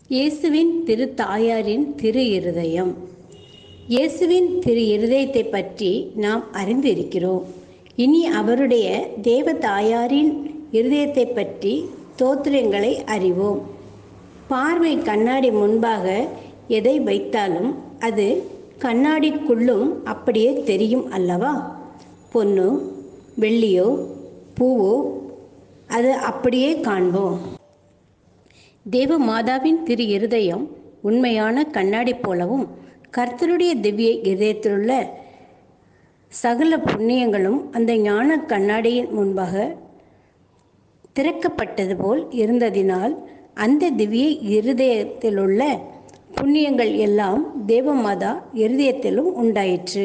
இயேசுவின் திரு தாயாரின் திரு இருதயம். இயேசுவின் திரு இருதயத்தை பற்றி நாம் அறிந்திருக்கிறோம். இனி அவருடைய தேவ தாயாரின் இருதயத்தை பற்றி தோத்திரங்களை அறிவோம். பார்வை கண்ணாடி முன்பாக எதை வைத்தாலும் அது கண்ணாடிக்குள்ளும் அப்படியே தெரியும் அல்லவா? பொன்னோ வெள்ளியோ பூவோ அது அப்படியே காண்போம். தேவ மாதாவின் திரு இருதயம் உண்மையான கண்ணாடி போலவும், கர்த்தருடைய திவ்ய இருதயத்திலுள்ள சகல புண்ணியங்களும் அந்த ஞான கண்ணாடியின் முன்பாக திறக்கப்பட்டது போல் இருந்ததினால் அந்த திவ்ய இருதயத்திலுள்ள புண்ணியங்கள் எல்லாம் தேவமாதா இருதயத்திலும் உண்டாயிற்று.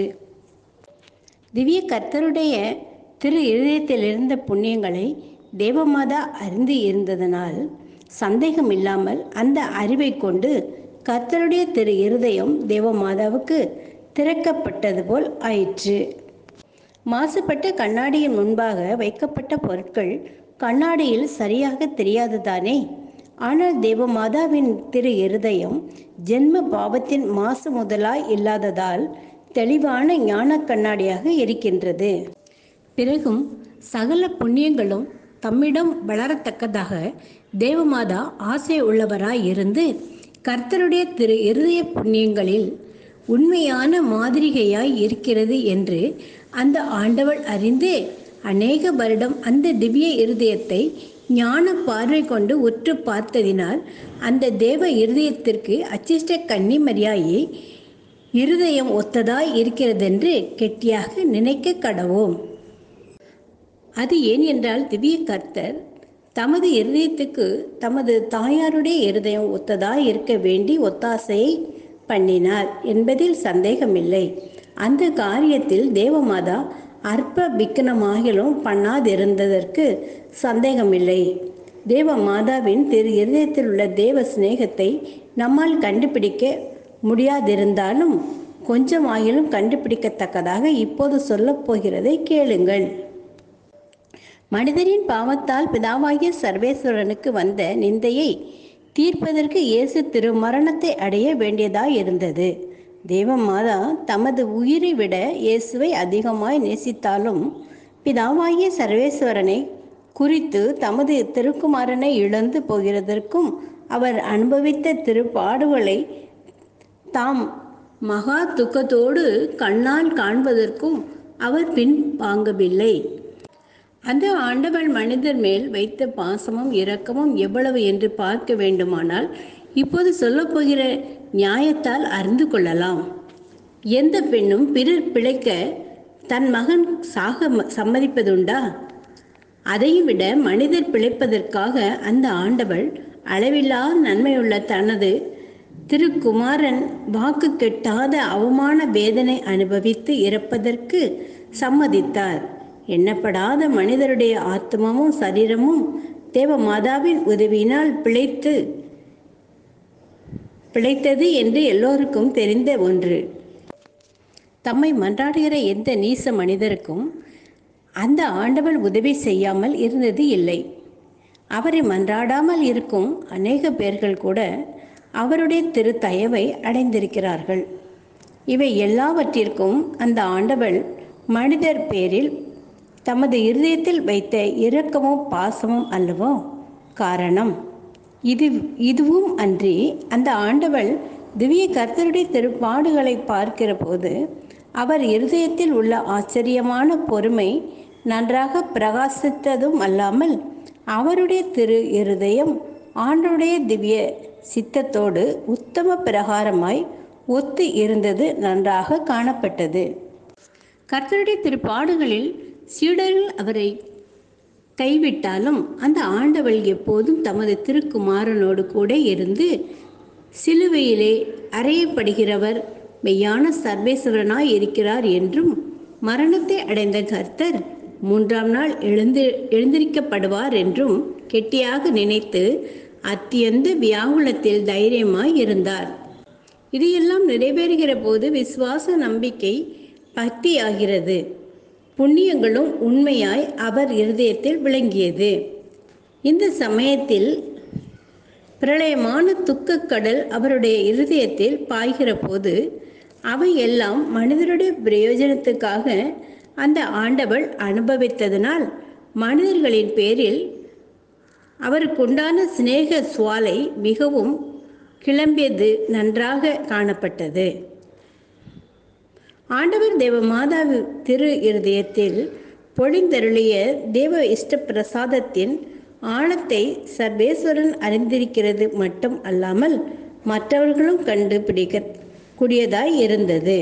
திவ்ய கர்த்தருடைய திரு இருதயத்தில் இருந்த புண்ணியங்களை தேவமாதா அறிந்து இருந்ததனால் சந்தேகம் இல்லாமல் அந்த அறிவை கொண்டு கர்த்தருடைய திரு இருதயம் தேவமாதாவுக்கு திறக்கப்பட்டது போல் ஆயிற்று. மாசுபட்ட கண்ணாடியின் முன்பாக வைக்கப்பட்ட பொருட்கள் கண்ணாடியில் சரியாக தெரியாதுதானே? ஆனால் தேவமாதாவின் திரு இருதயம் ஜென்ம பாவத்தின் மாசு முதலாய் இல்லாததால் தெளிவான ஞான கண்ணாடியாக இருக்கின்றது. பிறகும் சகல புண்ணியங்களும் தம்மிடம் வளரத்தக்கதாக தேவமாதா ஆசை உள்ளவராய் இருந்து கர்த்தருடைய திரு இருதய புண்ணியங்களில் உண்மையான மாதிரிகையாய் இருக்கிறது என்று அந்த ஆண்டவள் அறிந்து அநேக வருடம் அந்த திவ்ய இருதயத்தை ஞான பார்வை கொண்டு உற்று பார்த்ததினால் அந்த தேவ இருதயத்திற்கு அச்சிஷ்ட கன்னிமரியாயை இருதயம் ஒத்ததாய் இருக்கிறதென்று கெட்டியாக நினைக்க கடவோம். அது ஏன் என்றால் திவ்ய கர்த்தர் தமது இருதயத்துக்கு தமது தாயாருடைய இருதயம் ஒத்ததாய் இருக்க வேண்டி ஒத்தாசையை பண்ணினார் என்பதில் சந்தேகமில்லை. அந்த காரியத்தில் தேவமாதா அற்ப விக்கனமாகிலும் பண்ணாதிருந்ததற்கு சந்தேகமில்லை. தேவமாதாவின் திரு இருதயத்தில் உள்ள தேவ சிநேகத்தை நம்மால் கண்டுபிடிக்க முடியாதிருந்தாலும் கொஞ்சமாகிலும் கண்டுபிடிக்கத்தக்கதாக இப்போது சொல்லப் போகிறதை கேளுங்கள். மனிதரின் பாவத்தால் பிதாவாகிய சர்வேஸ்வரனுக்கு வந்த நிந்தையை தீர்ப்பதற்கு இயேசு திரு மரணத்தை அடைய வேண்டியதாய் இருந்தது. தேவமாதா தமது உயிரை விட இயேசுவை அதிகமாய் நேசித்தாலும் பிதாவாகிய சர்வேஸ்வரனை குறித்து தமது திருக்குமாரனை இழந்து போகிறதற்கும் அவர் அனுபவித்த திருப்பாடுகளை தாம் மகா துக்கத்தோடு கண்ணால் காண்பதற்கும் அவர் பின் வாங்கவில்லை. அந்த ஆண்டவள் மனிதர் மேல் வைத்த பாசமும் இரக்கமும் எவ்வளவு என்று பார்க்க வேண்டுமானால் இப்போது சொல்லப்போகிற நியாயத்தால் அறிந்து கொள்ளலாம். எந்த பெண்ணும் பிறர் பிழைக்க தன் மகன் சாக சம்மதிப்பதுண்டா? அதையும் விட மனிதர் பிழைப்பதற்காக அந்த ஆண்டவள் அளவில்லா நன்மையுள்ள தனது திருக்குமாரன் வாக்கு கெட்டாத அவமான வேதனை அனுபவித்து இறப்பதற்கு சம்மதித்தார். எண்ணப்படாத மனிதருடைய ஆத்மாவும் சரீரமும் தேவமாதாவின் உதவியினால் பிழைத்தது என்று எல்லோருக்கும் தெரிந்த ஒன்று. தம்மை மன்றாடுகிற எந்த நீச மனிதருக்கும் அந்த ஆண்டவள் உதவி செய்யாமல் இருந்தது இல்லை. அவரை மன்றாடாமல் இருக்கும் அநேக பேர்கள் கூட அவருடைய திரு தயவை அடைந்திருக்கிறார்கள். இவை எல்லாவற்றிற்கும் அந்த ஆண்டவள் மனிதர் பேரில் தமது இருதயத்தில் வைத்த இரக்கமும் பாசமும் அல்லவோ காரணம். இதுவும் அன்றி அந்த ஆண்டவள் திவ்ய கர்த்தருடைய திருப்பாடுகளை பார்க்கிற போது அவர் இருதயத்தில் உள்ள ஆச்சரியமான பொறுமை நன்றாக பிரகாசித்ததும் அல்லாமல் அவருடைய திரு இருதயம் ஆண்டவருடைய திவ்ய சித்தத்தோடு உத்தம பிரகாரமாய் ஒத்து இருந்தது நன்றாக காணப்பட்டது. கர்த்தருடைய திருப்பாடுகளில் சீடர்கள் அவரை கைவிட்டாலும் அந்த ஆண்டவள் எப்போதும் தமது திருக்குமாரனோடு கூட இருந்து சிலுவையிலே அறையப்படுகிறவர் மெய்யான சர்வேஸ்வரனாய் இருக்கிறார் என்றும் மரணத்தை அடைந்த கர்த்தர் 3ஆம் நாள் எழுந்திருக்கப்படுவார் என்றும் கெட்டியாக நினைத்து அத்தியந்த வியாகுலத்தில் தைரியமாய் இருந்தார். இதையெல்லாம் நிறைவேறுகிற போது விசுவாச நம்பிக்கை பக்தியாகிறது. புண்ணியங்களும் உண்மையாய் அவர் இருதயத்தில் விளங்கியது. இந்த சமயத்தில் பிரளயமான துக்கக் கடல் அவருடைய இருதயத்தில் பாய்கிற போது அவை எல்லாம் மனிதருடைய பிரயோஜனத்துக்காக அந்த ஆண்டவள் அனுபவித்ததனால் மனிதர்களின் பேரில் அவருக்குண்டான சிநேக சுவாலை மிகவும் கிளம்பியது நன்றாக காணப்பட்டது. ஆண்டவர் தேவ மாதாவு திரு இருதயத்தில் பொழிந்தருளிய தேவ இஷ்ட பிரசாதத்தின் ஆழத்தை சர்வேஸ்வரன் அறிந்திருக்கிறது மட்டும் அல்லாமல் மற்றவர்களும் கண்டுபிடிக்க கூடியதாய் இருந்தது.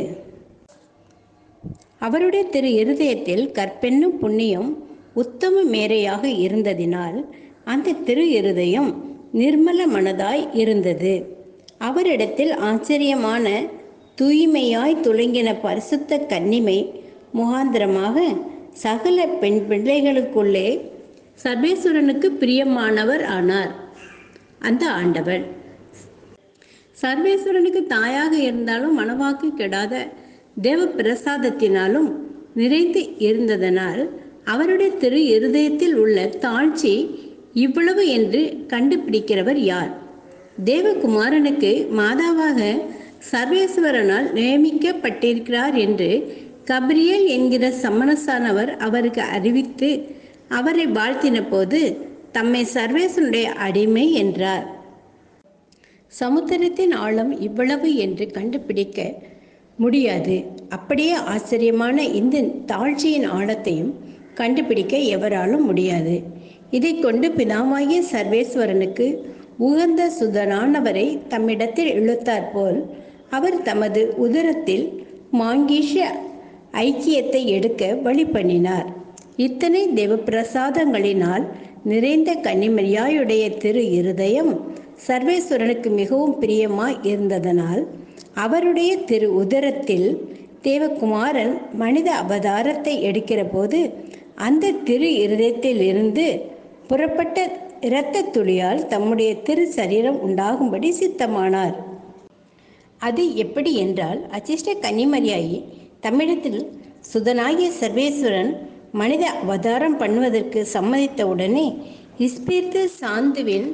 அவருடைய திரு இருதயத்தில் கற்பென்னும் புண்ணியம் உத்தம மேரையாக இருந்ததினால் அந்த திரு இருதயம் நிர்மல மனதாய் இருந்தது. அவரிடத்தில் ஆச்சரியமான தூய்மையாய் துளங்கின பரிசுத்த கன்னிமை முகாந்திரமாக சகல பெண் பிள்ளைகளுக்குள்ளே சர்வேஸ்வரனுக்கு பிரியமானவர் ஆனார். அந்த ஆண்டவர் சர்வேஸ்வரனுக்கு தாயாக இருந்தாலும் மனவாக்கு கெடாத தேவ பிரசாதத்தினாலும் நிறைந்து இருந்ததனால் அவருடைய திரு இருதயத்தில் உள்ள தாழ்ச்சி இவ்வளவு என்று கண்டுபிடிக்கிறவர் யார்? தேவகுமாரனுக்கு மாதாவாக சர்வேஸ்வரனால் நியமிக்கப்பட்டிருக்கிறார் என்று கபிரியேல் என்கிற சம்மனசானவர் அவருக்கு அறிவித்து அவரை வாழ்த்தின போது தம்மை சர்வேஸ்வரனுடைய அடிமை என்றார். சமுத்திரத்தின் ஆழம் இவ்வளவு என்று கண்டுபிடிக்க முடியாது. அப்படியே ஆச்சரியமான இந்த தாழ்ச்சியின் ஆழத்தையும் கண்டுபிடிக்க எவராலும் முடியாது. இதை கொண்டு பிதாவாகிய சர்வேஸ்வரனுக்கு உகந்த சுதனானவரை தம்மிடத்தில் இழுத்தார் போல் அவர் தமது உதரத்தில் மாங்கீஷ ஐக்கியத்தை எடுக்க வழி பண்ணினார். இத்தனை தேவ பிரசாதங்களினால் நிறைந்த கன்னிமரியாயுடைய திரு இருதயம் சர்வேஸ்வரனுக்கு மிகவும் பிரியமாய் இருந்ததனால் அவருடைய திரு உதரத்தில் தேவகுமாரன் மனித அவதாரத்தை எடுக்கிற போது அந்த திரு இருதயத்தில் இருந்து புறப்பட்ட இரத்த துளியால் தம்முடைய திரு சரீரம் உண்டாகும்படி சித்தமானார். அது எப்படி என்றால், அச்சிஷ்ட கன்னிமரியாயை தம்மிடத்தில் சுதனாகிய சர்வேஸ்வரன் மனித அவதாரம் பண்ணுவதற்கு சம்மதித்த உடனே இஸ்பீர்த்து சாந்துவின்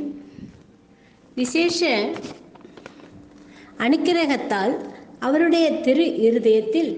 விசேஷ அனுக்கிரகத்தால் அவருடைய திரு இருதயத்தில்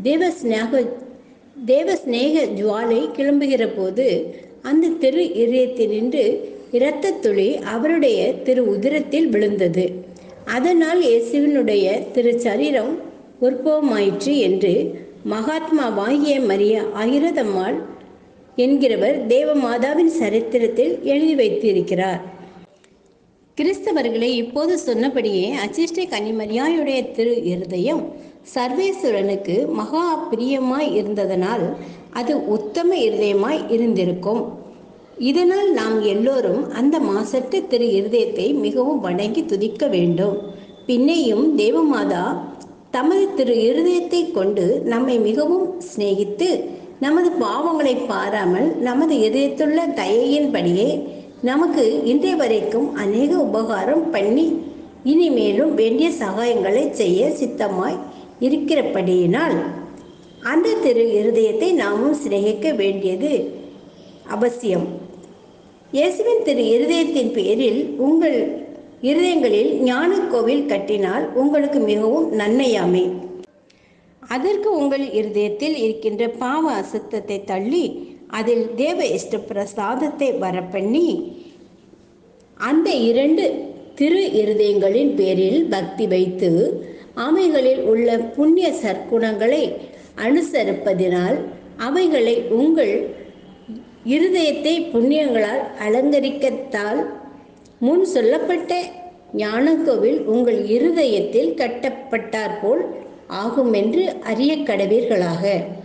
தேவ சிநேக ஜுவாலை கிளம்புகிற போது அந்த திரு இருதயத்தினின்று இரத்த துளி அவருடைய திரு உதிரத்தில் விழுந்தது. அதனால் இயேசுவினுடைய திரு சரீரம் உற்பவமாயிற்று என்று மகாத்மாவாகிய மரியா ஆயிரதம்மாள் என்கிறவர் தேவ மாதாவின் சரித்திரத்தில் எழுதி வைத்திருக்கிறார். கிறிஸ்தவர்களை இப்போது சொன்னபடியே அச்சிஷ்ட கன்னிமரியாயுடைய திரு இருதயம் சர்வேஸ்வரனுக்கு மகா பிரியமாய் இருந்ததனால் அது உத்தம இருதயமாய் இருந்திருக்கும். இதனால் நாம் எல்லோரும் அந்த மாசற்ற திரு இருதயத்தை மிகவும் வணங்கி துதிக்க வேண்டும். பின்னையும் தேவமாதா தமது திரு இருதயத்தை கொண்டு நம்மை மிகவும் சிநேகித்து நமது பாவங்களை பாராமல் நமது இதயத்துள்ள தயையின்படியே நமக்கு இன்றைய வரைக்கும் அநேக உபகாரம் பண்ணி இனிமேலும் வேண்டிய சகாயங்களை செய்ய சித்தமாய் இருக்கிறபடியினால் அந்த திரு இருதயத்தை நாமும் சிநேகிக்க வேண்டியது அவசியம். இயேசுவின் திரு இருதயத்தின் பேரில் உங்கள் இருதயங்களில் ஞான கோவில் கட்டினால் உங்களுக்கு மிகவும் நன்மையாமே. அதற்கு உங்கள் இருதயத்தில் இருக்கின்ற பாவ அசுத்தத்தை தள்ளி அதில் தேவ இஷ்ட பிரசாதத்தை வரப்பண்ணி அந்த இரண்டு திரு இருதயங்களின் பேரில் பக்தி வைத்து அவைகளில் உள்ள புண்ணிய சற்குணங்களை அனுசரிப்பதினால் அவைகளை உங்கள் இருதயத்தை புண்ணியங்களால் அலங்கரிக்கத்தால் முன் சொல்லப்பட்ட ஞானக்கோவில் உங்கள் இருதயத்தில் கட்டப்பட்டாற்போல் ஆகும் என்று அறிய கடவீர்களாக.